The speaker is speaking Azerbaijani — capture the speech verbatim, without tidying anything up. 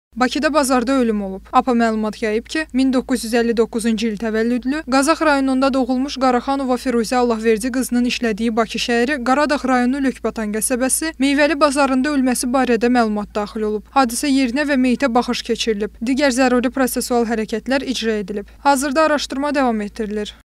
Bakıda bazarda ölüm olub. APA məlumat yayıb ki, min doqquz yüz əlli doqquzuncu il təvəllüdlü, Qazax rayonunda doğulmuş Qaraxanova Firuzə Allahverdi qızının işlədiyi Bakı şəhəri Qaradağ rayonu Lökbatan qəsəbəsi Meyvəli bazarında ölməsi barədə məlumat daxil olub. Hadisə yerinə və meyitə baxış keçirilib. Digər zəruri prosessual hərəkətlər icra edilib. Hazırda araşdırma davam etdirilir.